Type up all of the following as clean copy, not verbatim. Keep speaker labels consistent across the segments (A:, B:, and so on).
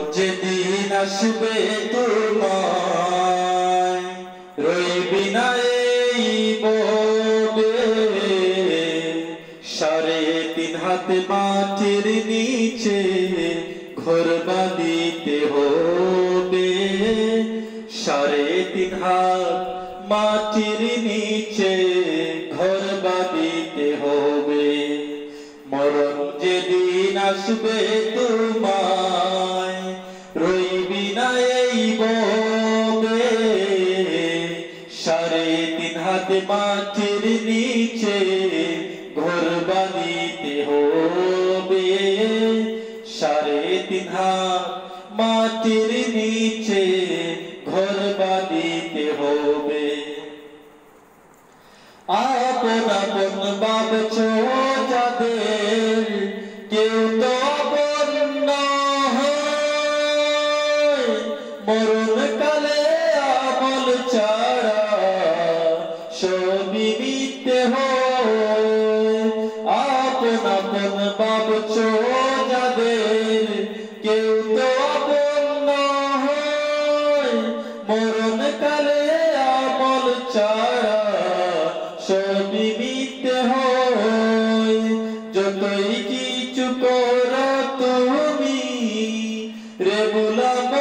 A: যেদিন আসবে তোমায় রইবি না এই ববে, 3.5 হাত মাটির নিচে ঘর বাঁধিতে হবে। 3.5 হাত মাটির নিচে ঘর বাঁধিতে হবে। মরণ যেদিন আসবে তোমায় রইবি না এই ববে, 3.5 হাত মাটির নিচে ঘর বাঁধিতে হবে। 3.5 হাত মাটির নিচে ঘর বাঁধিতে হবে। আপন আপন ভাবছো যাদের কেউ তো আপন নয়, মরণকালে আমল ছাড়া সবই মিথ্যে হয়। আপন আপন ভাবছো যাদের কেউ তো আপন নয়, মরণকালে আমল ছাড়া সবই মিথ্যে হয়। যতই কিছু করো তুমি রে গোলাম,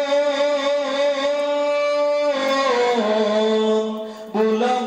A: গোলাম,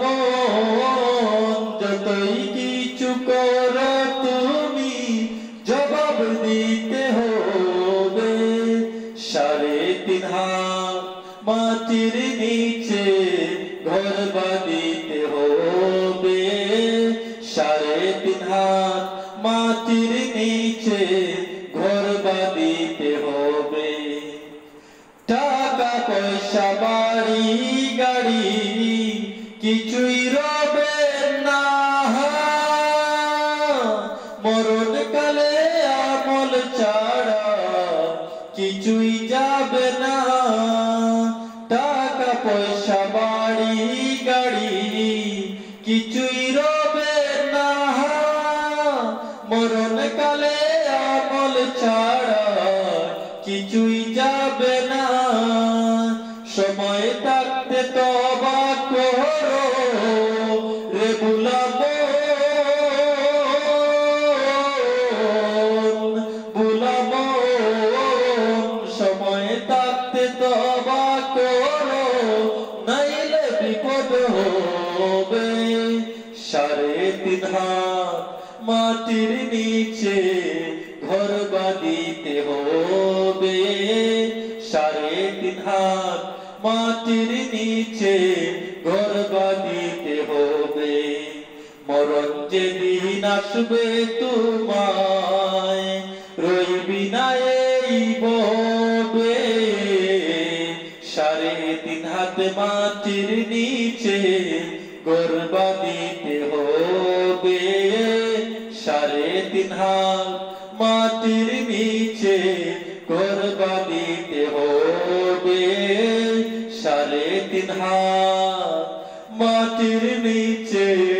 A: যতই কিছু করো তুমি জবাব দিতে হবে। 3.5 হাত মাটির নিচে ঘর বাঁধিতে হবে। 3.5 হাত মাটির নিচে ঘর বাঁধিতে হবে। টাকা পয়সা বাড়ি গাড়ি কিছুই রবে না, মরণকালে আমল ছাড়া কিছুই যাবে না। টাকা পয়সা বাড়ি গাড়ি কিছুই রবে না, মরণকালে আমল ছাড়া কিছুই যাবে না। সময় থাকতে তওবা করো রে গোলাম, গোলাম, সময় থাকতে তওবা করো নাইলে বিপদ হবে। 3.5 হাত মাটির নিচে ঘর বাঁধিতে হবে। 3.5 হাত মাটির নিচে ঘর বাঁধিতে হবে। মরণ যেদিন আসবে তোমায় রইবি না এই ববে, 3.5 হাত মাটির নিচে ঘর বাঁধিতে হবে। 3.5 হাত মাটির নিচে ঘর বাঁধিতে হবে। 3.5 হাত মাটির নিচে